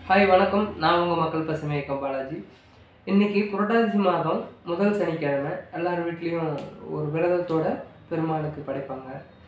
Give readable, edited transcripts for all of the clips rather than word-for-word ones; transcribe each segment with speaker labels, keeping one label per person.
Speaker 1: Hi வணக்கம். நான் உங்கள் மக்கள் பசுமை இயக்கம் பாலாஜி. இன்றைக்கி புரட்டாசி மாதம் முதல் சனிக்கிழமை. எல்லார் வீட்லேயும் ஒரு விரதத்தோட பெருமாளுக்கு படைப்பாங்க.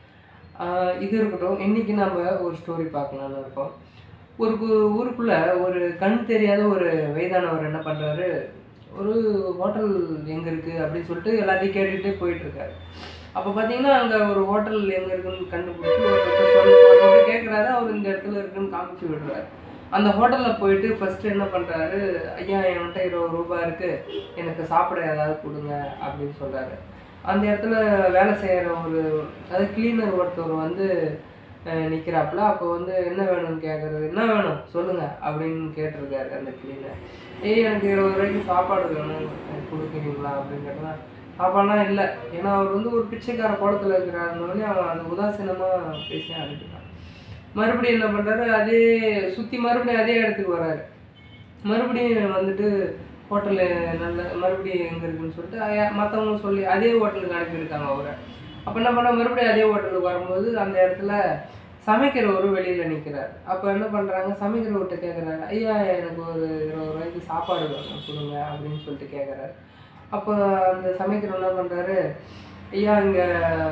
Speaker 1: இது இருக்கட்டும். இன்றைக்கி நம்ம ஒரு ஸ்டோரி பார்க்கலான்னு இருக்கோம். ஒரு ஊருக்குள்ளே ஒரு கண் தெரியாத ஒரு வயதானவர் என்ன பண்ணுறாரு, ஒரு ஹோட்டல் எங்கே இருக்குது அப்படின்னு சொல்லிட்டு எல்லாத்தையும் கேட்டுகிட்டே போயிட்டுருக்காரு. அப்போ பார்த்தீங்கன்னா அங்கே ஒரு ஹோட்டல் எங்கே இருக்குதுன்னு கண்டுபிடிச்சி ஒருத்தர் கேட்குறாரு. அவர் இந்த இடத்துல இருக்குதுன்னு காமிச்சு விடுறாரு. அந்த ஹோட்டலில் போயிட்டு ஃபஸ்ட்டு என்ன பண்ணுறாரு, ஐயா என்கிட்ட ₹20 இருக்குது, எனக்கு சாப்பிட ஏதாவது கொடுங்க அப்படின்னு சொல்கிறாரு. அந்த இடத்துல வேலை செய்கிற அதாவது கிளீனர் ஒருத்தர் வந்து நிற்கிறாப்புல. அப்போ வந்து என்ன வேணும்னு கேட்குறது, என்ன வேணும் சொல்லுங்கள் அப்படின்னு கேட்டிருக்காரு அந்த கிளீனர். எனக்கு ₹20 சாப்பாடு வேணும், கொடுக்குறீங்களா அப்படின்னு கேட்டால், சாப்பாடுலாம் இல்லை. ஏன்னா அவர் வந்து ஒரு பிச்சைக்கார குளத்தில் இருக்கிறாருன்னு அவன் அந்த உதாசீனமாக பேசி அனுப்பிட்டான். மறுபடியும் என்ன பண்ணுறாரு, மறுபடியும் அதே இடத்துக்கு வர்றாரு. மறுபடியும் வந்துட்டு ஹோட்டலு மறுபடியும் எங்கே இருக்குதுன்னு சொல்லிட்டு மற்றவங்க சொல்லி அதே ஹோட்டலுக்கு அனுப்பியிருக்காங்க அவரை. அப்போ என்ன பண்ண, மறுபடியும் அதே ஹோட்டலுக்கு வரும்போது அந்த இடத்துல சமைக்கிறவர் வெளியில் நிற்கிறார். அப்போ என்ன பண்ணுறாங்க, சமைக்கிறவர்கிட்ட கேட்குறாரு, ஐயா எனக்கு ஒரு ₹20 சாப்பாடு வேணும் கொடுங்க அப்படின்னு சொல்லிட்டு கேட்குறாரு. அப்போ அந்த சமைக்கிறவர் என்ன பண்ணுறாரு, ஐயா இங்கே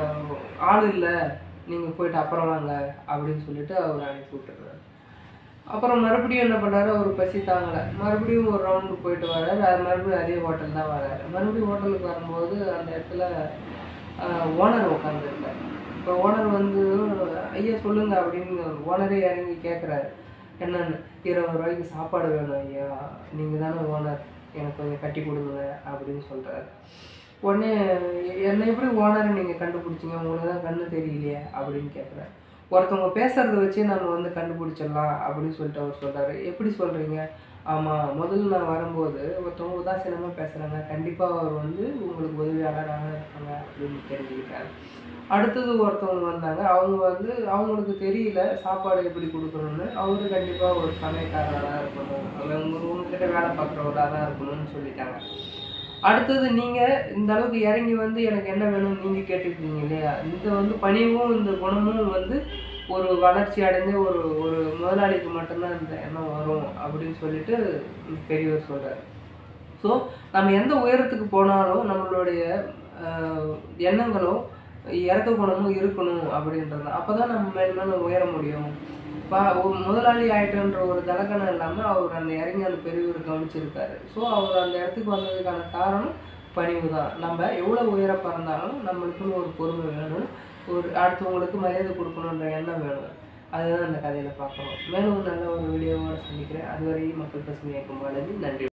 Speaker 1: ஆள் இல்லை, நீங்கள் போய்ட்டு அப்புறம் வாங்க அப்படின்னு சொல்லிட்டு அவர் அனுப்பி விட்டுறாரு. அப்புறம் மறுபடியும் என்ன பண்ணுறாரு, அவர் பசி தாங்கலை. மறுபடியும் ஒரு ரவுண்டு போயிட்டு வர்றாரு. மறுபடியும் அதே ஹோட்டல் தான் வர்றாரு. மறுபடியும் ஹோட்டலுக்கு வரும்போது அந்த இடத்துல ஓனர் உட்காந்துருக்காரு. இப்போ ஓனர் வந்து ஐயா சொல்லுங்கள் அப்படின்னு ஓனரே இறங்கி கேட்குறாரு, என்னன்னு, ₹20 சாப்பாடு வேணும் ஐயா, நீங்கள் தானே ஓனர், எனக்கு கொஞ்சம் கட்டி கொடுங்க அப்படின்னு சொல்கிறாரு. உடனே என்னை எப்படி ஓனரை நீங்கள் கண்டுபிடிச்சிங்க, உங்களுக்கு தான் கண்ணு தெரியலையே அப்படின்னு கேட்குறேன். ஒருத்தவங்க பேசுகிறத வச்சு நம்ம வந்து கண்டுபிடிச்சிடலாம் அப்படின்னு சொல்லிட்டு அவர் சொல்கிறாரு. எப்படி சொல்கிறீங்க? ஆமாம், முதல்ல நான் வரும்போது ஒருத்தவங்க உதாசீனமாக பேசுகிறாங்க, கண்டிப்பாக அவர் வந்து உங்களுக்கு உதவியாளராக இருப்பாங்க அப்படின்னு தெரிஞ்சுக்கிட்டாரு. அடுத்தது ஒருத்தவங்க வந்தாங்க, அவங்க வந்து அவங்களுக்கு தெரியல சாப்பாடு எப்படி கொடுக்கணும்னு, அவரு கண்டிப்பாக ஒரு சமையல்காரராக இருக்கணும், அவங்க உங்ககிட்ட வேலை பார்க்குறவராக தான் இருக்கணும்னு சொல்லிட்டாங்க. அடுத்தது நீங்கள் இந்த அளவுக்கு இறங்கி வந்து எனக்கு என்ன வேணும்னு நீங்கள் கேட்டுருக்கீங்க இல்லையா, இந்த வந்து பணிவும் இந்த குணமும் வந்து ஒரு வளர்ச்சி அடைஞ்ச ஒரு ஒரு முதலாளிக்கு மட்டும்தான் இந்த எண்ணம் வரும் அப்படின்னு சொல்லிட்டு பெரியவர் சொல்கிறார். ஸோ நம்ம எந்த உயரத்துக்கு போனாலும் நம்மளுடைய எண்ணங்களும் இறக்க குணமும் இருக்கணும் அப்படின்றது. அப்போ தான் நம்ம மேலே உயர முடியும். முதலாளி ஆயிட்டுன்ற ஒரு தலக்கணம் இல்லாமல் அவர் அந்த இறங்கி அந்த பெரியவர் கவனிச்சிருக்காரு. ஸோ அவர் அந்த இடத்துக்கு வந்ததுக்கான காரணம் பணிவு தான். நம்ம எவ்வளோ உயர பறந்தாலும் நம்மளுக்குன்னு ஒரு பொறுமை வேணும், ஒரு அடுத்தவங்களுக்கு மரியாதை கொடுக்கணுன்ற எண்ணம் வேணும். அதுதான் அந்த கதையில் பார்க்குறோம். மேலும் நல்ல ஒரு வீடியோவோடு சந்திக்கிறேன். அதுவரை மக்கள் பசுமை இயக்கம் பாலாஜி. நன்றி.